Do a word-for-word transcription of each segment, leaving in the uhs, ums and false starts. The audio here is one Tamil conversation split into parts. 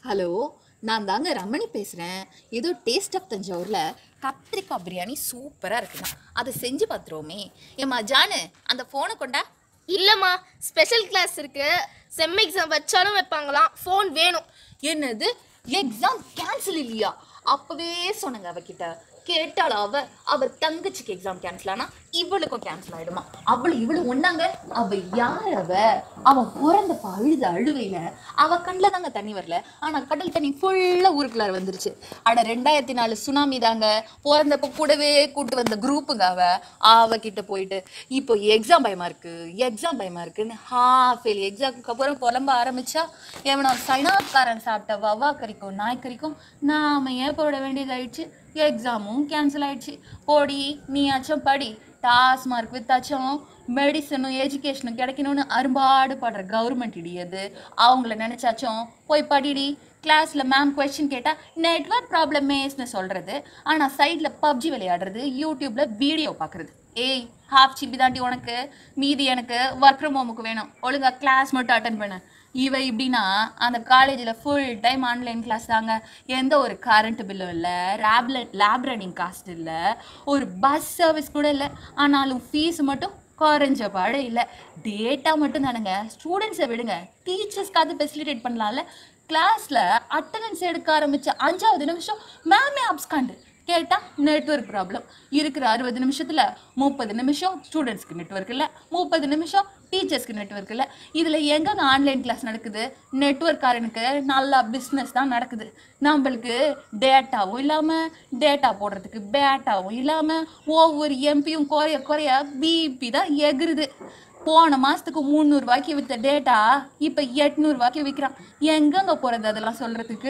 ஹலோ, நான் தாங்க ரமணி பேசுகிறேன். ஏதோ டேஸ்ட் ஆஃப் தஞ்சாவூரில் கத்திரிக்காய் பிரியாணி சூப்பராக இருக்குண்ணா. அதை செஞ்சு பார்த்துருவோமே. ஏம்மா ஜானு, அந்த ஃபோனை கொண்டா. இல்லைம்மா, ஸ்பெஷல் கிளாஸ் இருக்கு. செம் எக்ஸாம் வச்சாலும் வைப்பாங்களாம், ஃபோன் வேணும். என்னது, எக்ஸாம் கேன்சல் இல்லையா? அப்பவே சொன்னங்க அவகிட்ட. கேட்டாளா அவ அவ தங்கச்சிக்கு எக்ஸாம் கேன்சல் ஆனா இவளுக்கும் கேன்சல் ஆயிடுமா? அவளு இவளு ஒன்னாங்க. அவ யார்? அவ அவன் பிறந்தப்ப அழுத அழுவையில அவ கண்ணில் தாங்க தண்ணி வரல, ஆனா கடல் தண்ணி ஃபுல்லா ஊருக்குள்ளார வந்துருச்சு. அட ரெண்டாயிரத்தி நாலு சுனாமி தாங்க. பிறந்தப்ப கூடவே கூட்டு வந்த குரூப்புங்க அவ. அவகிட்ட போயிட்டு இப்போ எக்ஸாம் பயமா இருக்கு எக்ஸாம் பயமா இருக்குன்னு ஹாஃப் ஏலி எக்ஸாமுக்கு அப்புறம் புலம்ப ஆரம்பிச்சா எவனோ சைனாக்காரன் சாப்பிட்ட வவா கறிக்கும் நாய் கறிக்கும் நாம ஏன் போட வேண்டியதாயிடுச்சு. எக்ஸாமும் கேன்சல் ஆயிடுச்சு. போடி நீயாச்சும் படி. டாஸ்மார்க் வித்தாச்சும் மெடிசனும் எஜுகேஷனும் கிடைக்கணும்னு அரும்பாடு படுற கவர்மெண்ட் இடியது. அவங்கள நினைச்சாச்சும் போய் படிடி. கிளாஸ்ல மேம் கொஸ்டின் கேட்டால் நெட்வொர்க் ப்ராப்ளமேஸ்னு சொல்றது, ஆனால் சைடில் பப்ஜி விளையாடுறது, யூடியூப்ல வீடியோ பார்க்குறது. ஏய், ஹாஃப் ஜிபி தாண்டி உனக்கு, மீதி எனக்கு ஒர்க் ஃப்ரம் ஹோமுக்கு வேணும். ஒழுங்கா கிளாஸ் மட்டும் அட்டன் பண்ணு. இவ இப்படின்னா அந்த காலேஜில் ஃபுல் டைம் ஆன்லைன் கிளாஸ் தாங்க. எந்த ஒரு கரண்ட் பில்லும் இல்லை, லேப்ல லேப் ரன்னிங் காஸ்ட் இல்லை, ஒரு பஸ் சர்வீஸ் கூட இல்லை. ஆனாலும் ஃபீஸ் மட்டும் குறைஞ்ச பாடு இல்லை. டேட்டா மட்டும் தானுங்க. ஸ்டூடெண்ட்ஸை விடுங்க, டீச்சர்ஸ்க்காவது ஃபெசிலிட்டேட் பண்ணலாம்ல. கிளாஸில் அட்டண்டன்ஸ் எடுக்க ஆரம்பித்த அஞ்சாவது நிமிஷம் மேமே அப்ஸ்காண்டு. கேட்டால் நெட்வொர்க் ப்ராப்ளம். இருக்கிற அறுபது நிமிஷத்தில் முப்பது நிமிஷம் ஸ்டூடெண்ட்ஸ்க்கு நெட்வொர்க் இல்லை, முப்பது நிமிஷம் டீச்சர்ஸ்க்கு நெட்வொர்க் இல்லை. இதில் எங்கே ஆன்லைன் கிளாஸ் நடக்குது? நெட்வொர்க்காரனுக்கு நல்லா பிஸ்னஸ் தான் நடக்குது. நம்மளுக்கு டேட்டாவும் இல்லாமல், டேட்டா போடுறதுக்கு பேட்டாவும் இல்லாமல், ஒவ்வொரு எம்பியும் குறைய குறைய பிபி தான் எகுருது. போன மாதத்துக்கு முந்நூறுவாய்க்கு விற்ற டேட்டா இப்போ எட்நூறுவாய்க்கு விற்கிறான். எங்கெங்க போகிறது அதெல்லாம் சொல்கிறதுக்கு?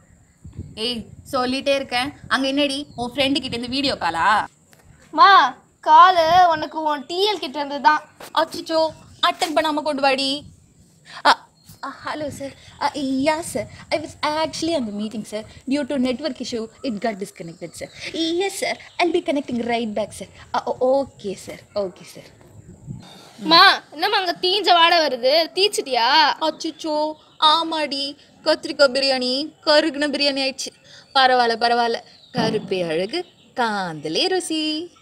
ஏய், சொல்லிட்டே இருக்கேன். அங்கே என்னடி உன் ஃப்ரெண்டு கிட்ட இருந்து வீடியோ காலா? மா, காலு உனக்கு உன் டிஎல் கிட்ட இருந்து தான். அச்சிச்சோ, அட்டன் பண்ணாமல் கொண்டு வாடி. Hello sir. Yeah sir, I was actually அந்த meeting sir. Due to network issue it got disconnected sir. Yes sir, I'll be connecting right back sir. Okay sir, okay sir. மா, என்னம்மா அங்கே தீஞ்ச வாடை வருது, தீச்சிட்டியா? அச்சிச்சோ, ஆமாடி, கத்திரிக்காய் பிரியாணி கருகுன பிரியாணி ஆயிடுச்சு. பரவாயில்ல பரவாயில்ல, கருப்பே அழகு காந்தலே ருசி.